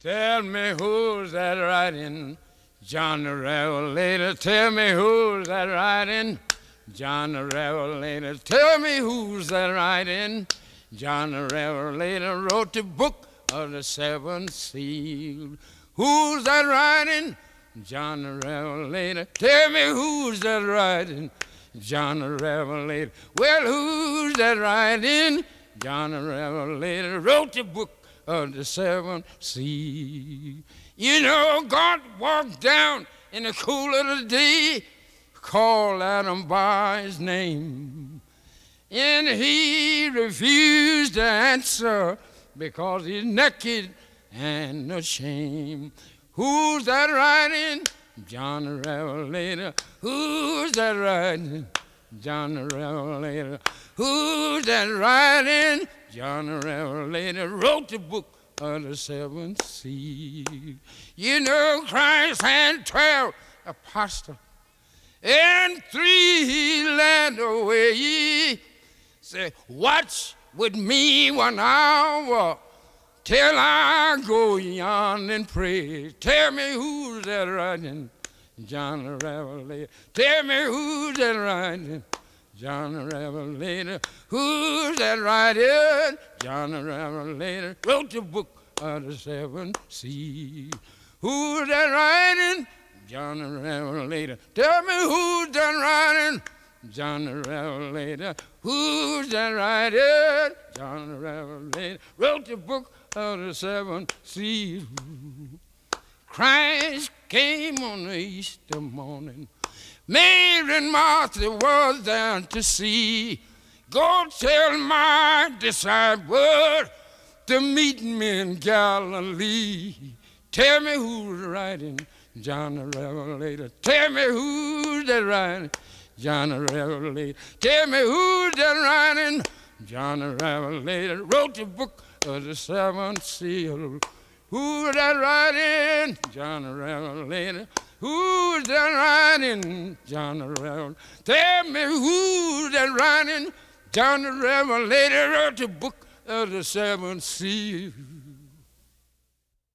Tell me who's that writing? John the Revelator. Tell me who's that writing? John the Revelator. Tell me who's that writing? John the Revelator wrote the book of the seven seals. Who's that writing? John the Revelator. Tell me who's that writing? John the Revelator. Well, who's that writing? John the Revelator wrote the book of the seven seals. You know, God walked down in the cool of the day, called Adam by his name, and he refused to answer because he's naked and ashamed. Who's that writing? John the Revelator. Who's that writing? John the Revelator. Who's that writing? John the Revelator wrote the book of the seven seals. You know, Christ had 12 apostles, and 3 he led away. Say, watch with me 1 hour till I go yon and pray. Tell me who's that writing? John the Revelator. Tell me who's that writing? John the Revelator. Who's that writing? John the Revelator wrote the book of the seven seals. Who's that writing? John the Revelator. Tell me who's that writing? John the Revelator. Who's that writing? John the Revelator wrote the book of the seven seals. Christ came on the Easter morning. Mary and Martha was there to see. Go tell my disciples to meet me in Galilee. Tell me who's writing? John the Revelator. Tell me who's that writing? John the Revelator. Tell me who's that writing? John the Revelator wrote the book of the seven seals. Who's that writing? John the Revelator. Who's that writing? John the Revelator. Tell me who's that writing? John the Revelator wrote the book of the seven seals.